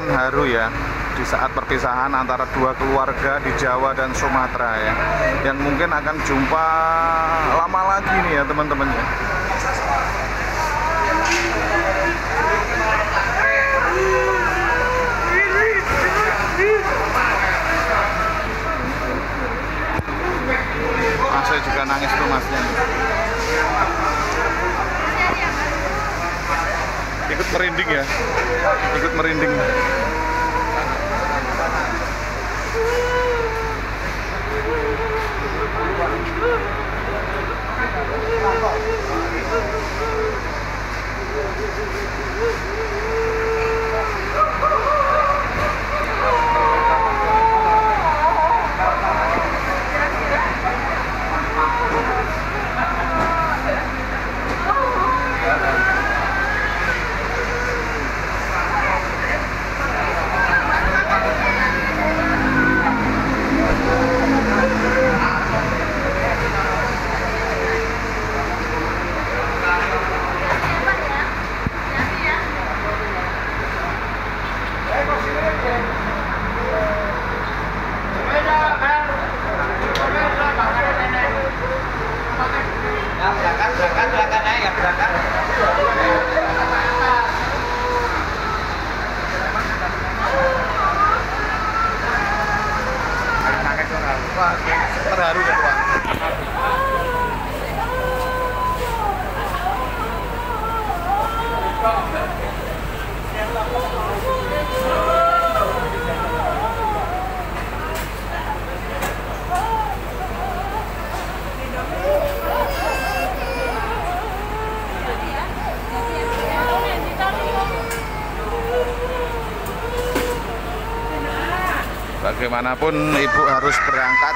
momen haru ya di saat perpisahan antara dua keluarga di Jawa dan Sumatera ya, yang mungkin akan jumpa lama lagi nih ya teman-teman ya. Saya juga nangis tuh masnya. Ikut merinding ya, ikut merinding. Terharu kan Pak? Bagaimanapun ibu harus berangkat.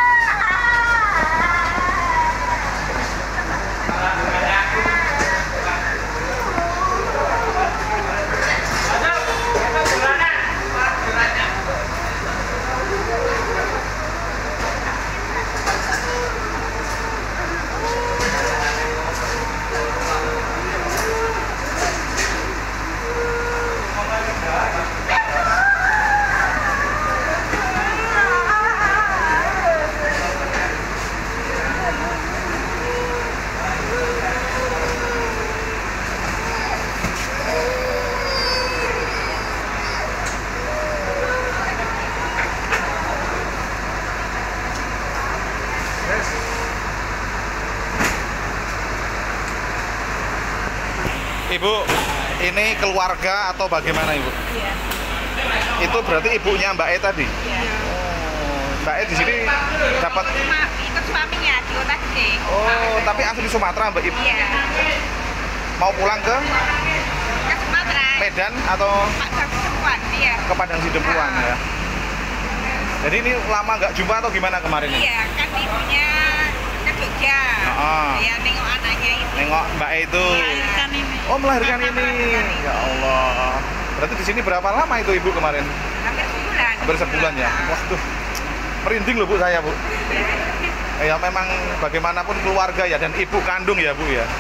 Ibu, ini keluarga atau bagaimana Ibu? Iya. Itu berarti ibunya Mbak E tadi? Iya. Oh, Mbak E di sini dapat? Ikut suaminya di Kota Gede. Oh, tapi asli Sumatera Mbak Ibu? Iya. Mau pulang ke? Ke Sumatera. Medan atau? Padang Sidempuan, iya. Ke Padang Sidempuan ya. Jadi ini lama nggak jumpa atau gimana kemarin? Iya, kan ibunya ke Jogja. Ya, nengok anaknya itu. Nengok Mbak E itu? Melahirkan ini. Oh, melahirkan ini. Ya Allah. Berarti di sini berapa lama itu Ibu kemarin? Hampir sebulan. Hampir sebulan ya. Waduh. Merinding loh Bu saya, Bu. Ya memang bagaimanapun keluarga ya, dan ibu kandung ya Bu ya.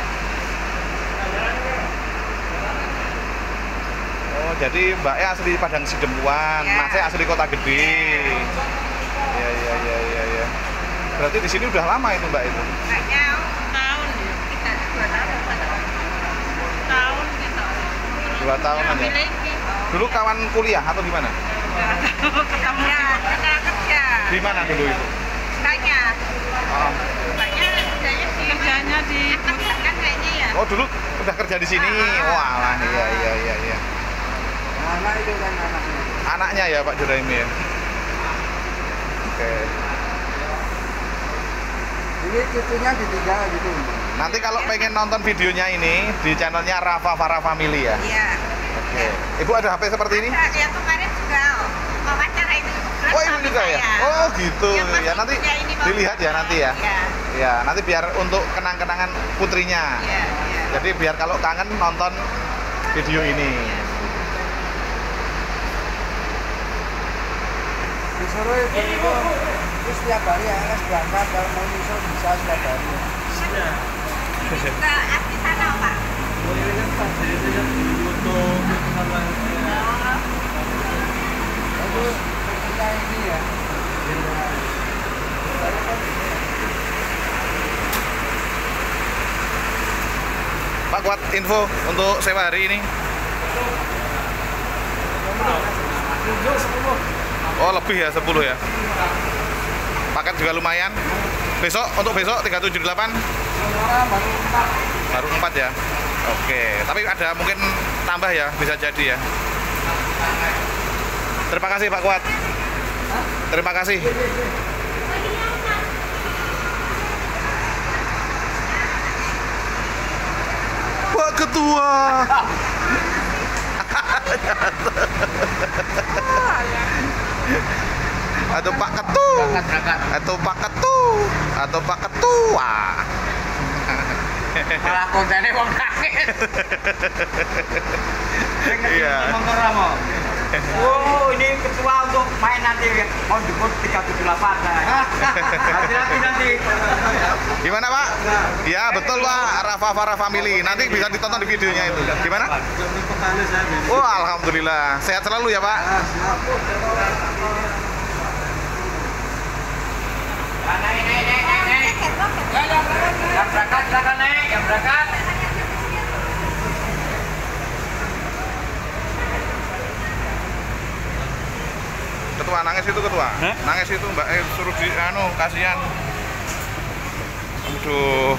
Oh, jadi Mbak E asli Padang Sidempuan, Ya. Mas E asli Kota Gede. Ya. Berarti di sini udah lama itu Mbak itu? Kayaknya tahun ya. Kita 2 tahun. Tahun gitu. 2 tahunan ya. Dulu kawan kuliah atau gimana? Ketemu ya, kenal kerja. Di mana dulu itu? Tanya. Oh. Kerjanya di kan kayaknya ya. Oh, dulu udah kerja di sini. Wah, iya. Anak itu kan anaknya. Anaknya ya Pak Juraimi ya. Oke. Ini cucunya ditinggal gitu. Nanti kalau pengen nonton videonya ini di channelnya Rafa Farah Family ya. Iya. Oke. Ibu ada HP seperti ini? Ada, yang kemarin juga wawancara itu. Oh, ibu juga ya? Oh, gitu. Yang masih Ya nanti punya ini mau dilihat ya nanti ya. Iya. Ya, nanti biar untuk kenang-kenangan putrinya. Iya. Jadi biar kalau kangen nonton video ini. Disuruh itu terus setiap hari harus berangkat, kalau mau nyusul bisa setiap hari. Ke asli sana, Pak. Oh, ini kan pas ini kan untuk Pak, kuat info untuk sewa hari ini. Oh, lebih ya, 10 ya. Paket juga lumayan. Besok, untuk besok 378 baru 4 ya. Oke, tapi ada mungkin tambah ya, bisa jadi ya. Terima kasih Pak Kuat. Terima kasih. Pak Ketua. Atau Pak Ketua. Atau Pak Ketua. Atau Pak Ketua. Malah kontennya wong nangis. Iya. Oh, ini ketua untuk main nanti mau jemput 378. Hati-hati nanti. Gimana Pak? Ya betul Pak, Rafa Farah Family. Nanti bisa ditonton di videonya itu. Gimana? Oh, alhamdulillah. Sehat selalu ya Pak. Naik. Yang berangkat silakan naik, yang berangkat. Ketua nangis itu ketua. Nangis itu Mbak suruh di kasihan. Aduh.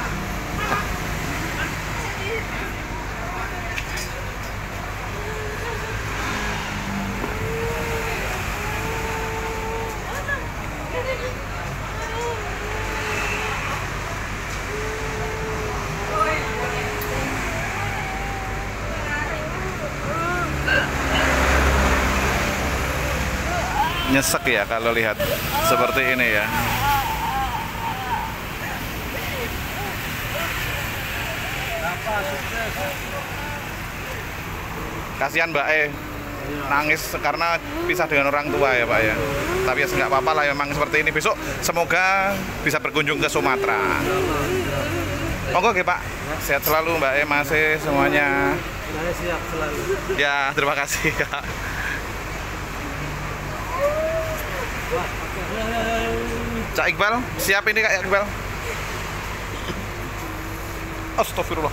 Nyesek ya kalau lihat seperti ini ya. Kasihan Mbak nangis karena pisah dengan orang tua ya Pak ya. Tapi ya nggak apa-apa lah, memang seperti ini. Besok semoga bisa berkunjung ke Sumatera. Oke Pak, sehat selalu Mbak masih semuanya. Saya siap selalu. Ya terima kasih Kak. Cak Iqbal, siap ini Kak Iqbal. Astagfirullah.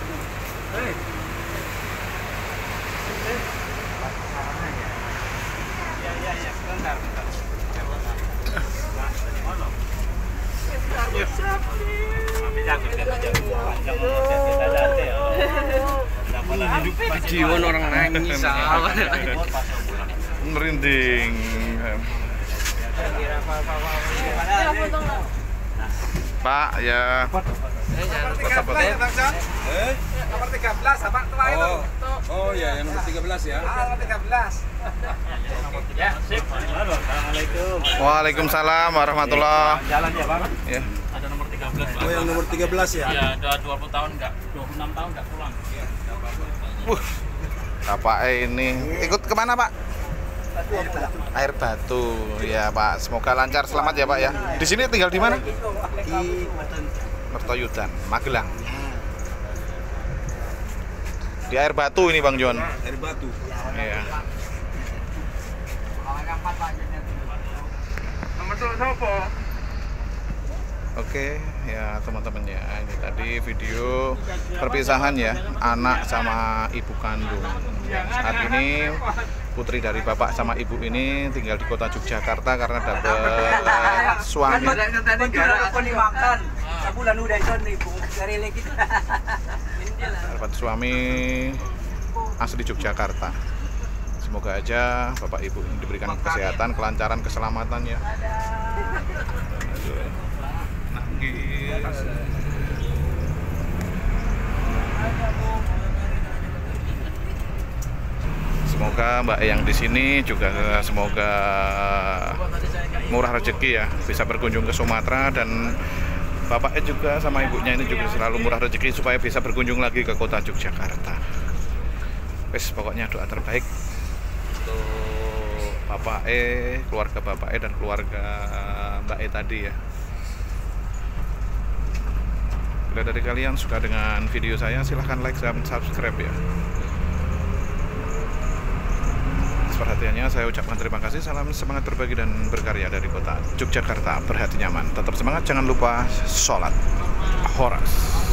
Jiwon orang nangis. Merinding. Pak, ya. Nomor 13 ya, Bang John? Nomor 13, apa tua itu? Oh ya, yang nomor 13 ya. Nomor 13. Ya, sip. Assalamualaikum. Waalaikumsalam warahmatullahi. Jalan ya, Bang. Ya. Ada nomor 13 Pak. Oh, yang nomor 13 ya. Ya, udah 20 tahun enggak, 26 tahun enggak pulang. Bapak ini ikut kemana Pak? Air Batu. Ya Pak, semoga lancar, selamat ya Pak ya. Di sini tinggal di mana? Di Mertoyudan, Magelang. Di Air Batu ini Bang Jon. Air Batu. Iya. Nomor berapa? Oke, ya teman-teman ya, ini tadi video perpisahan ya anak sama ibu kandung. Saat ini putri dari bapak sama ibu ini tinggal di kota Yogyakarta karena dapat suami. Dapat suami asli Yogyakarta. Semoga aja bapak ibu diberikan kesehatan, kelancaran, keselamatan ya. Semoga Mbak yang di sini juga semoga murah rezeki ya, bisa berkunjung ke Sumatera, dan bapaknya juga sama ibunya ini juga selalu murah rezeki supaya bisa berkunjung lagi ke kota Yogyakarta. Wes pokoknya doa terbaik untuk bapak keluarga bapak dan keluarga Mbak tadi ya. Bila dari kalian suka dengan video saya, silahkan like dan subscribe ya. Perhatiannya saya ucapkan terima kasih. Salam semangat berbagi dan berkarya dari kota Yogyakarta. Berhati nyaman, tetap semangat, jangan lupa sholat. Horas.